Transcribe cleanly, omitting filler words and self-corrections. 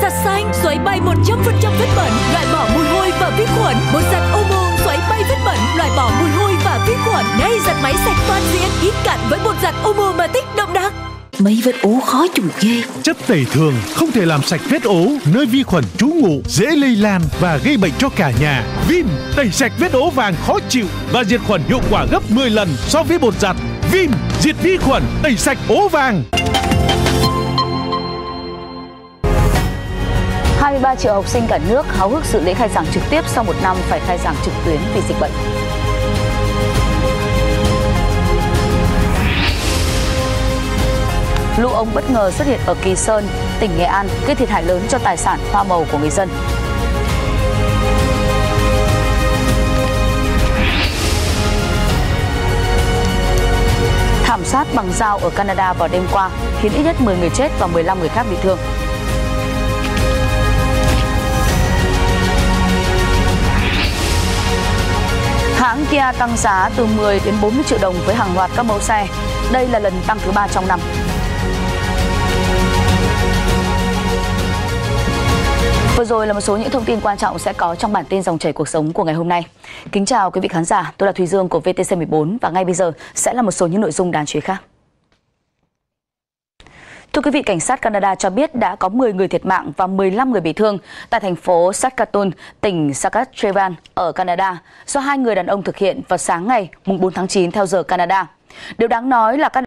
giặt xanh xoáy bay 100% vết bẩn, loại bỏ mùi hôi và vi khuẩn. Bột giặt Omo xoáy bay vết bẩn, loại bỏ mùi hôi và vi khuẩn. Đây giặt máy sạch toàn diện, ít cặn với bột giặt Omo mà tích đậm đặc. Mấy vết ố khó chịu ghê. Chất tẩy thường không thể làm sạch vết ố, nơi vi khuẩn trú ngụ, dễ lây lan và gây bệnh cho cả nhà. Vim tẩy sạch vết ố vàng khó chịu và diệt khuẩn hiệu quả gấp 10 lần so với bột giặt. Vim diệt vi khuẩn, tẩy sạch ố vàng. 23 triệu học sinh cả nước háo hức dự lễ khai giảng trực tiếp sau một năm phải khai giảng trực tuyến vì dịch bệnh. Lũ ống bất ngờ xuất hiện ở Kỳ Sơn, tỉnh Nghệ An, gây thiệt hại lớn cho tài sản hoa màu của người dân. Thảm sát bằng dao ở Canada vào đêm qua khiến ít nhất 10 người chết và 15 người khác bị thương. Hãng Kia tăng giá từ 10 đến 40 triệu đồng với hàng loạt các mẫu xe. Đây là lần tăng thứ 3 trong năm. Vừa rồi là một số những thông tin quan trọng sẽ có trong bản tin Dòng chảy cuộc sống của ngày hôm nay. Kính chào quý vị khán giả, tôi là Thùy Dương của VTC14 và ngay bây giờ sẽ là một số những nội dung đáng chú ý khác. Thưa quý vị, cảnh sát Canada cho biết đã có 10 người thiệt mạng và 15 người bị thương tại thành phố Saskatoon, tỉnh Saskatchewan ở Canada do 2 người đàn ông thực hiện vào sáng ngày 4 tháng 9 theo giờ Canada. Điều đáng nói là các